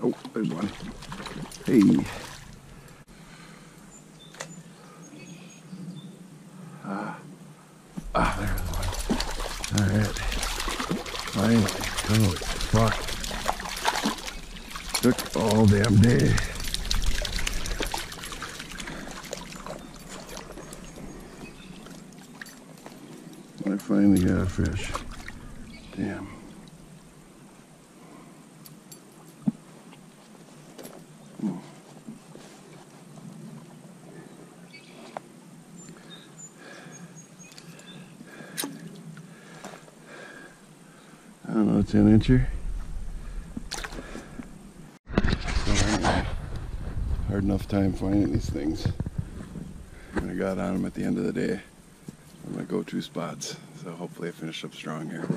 Oh, there's one. Hey. There's one. All right. Finally. Holy fuck. Took all damn day. I finally got a fish. Damn. I don't know, 10-incher. So anyway, hard enough time finding these things. When I got on them at the end of the day, my go-to spots. So hopefully I finish up strong here.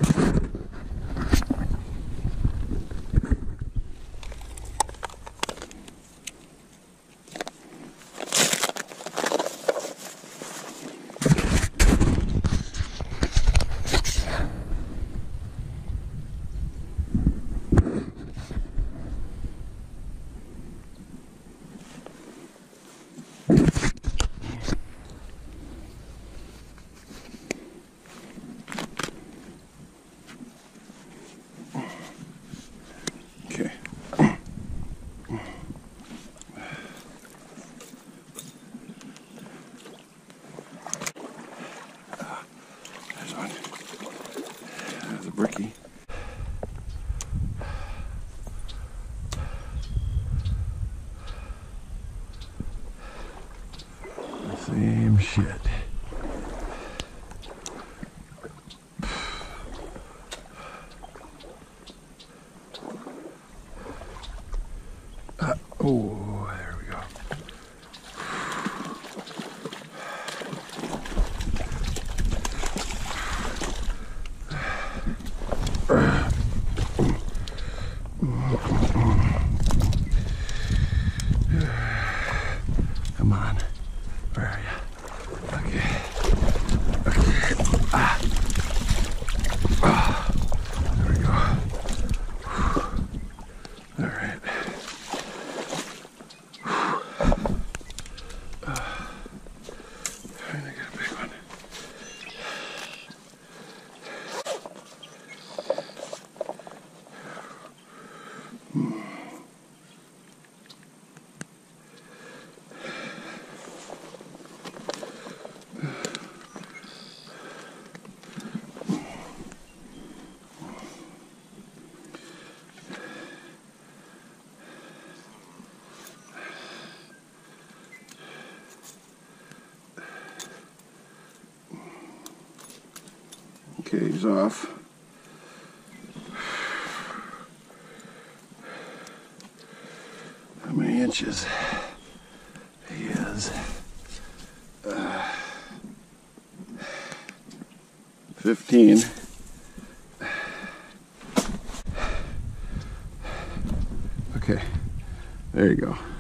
Bricky. The same shit. Oh, there we go. Come on. Where are you? Okay. Okay. There we go. All right. I got a big one. Okay, he's off. How many inches? He is 15. Okay, there you go.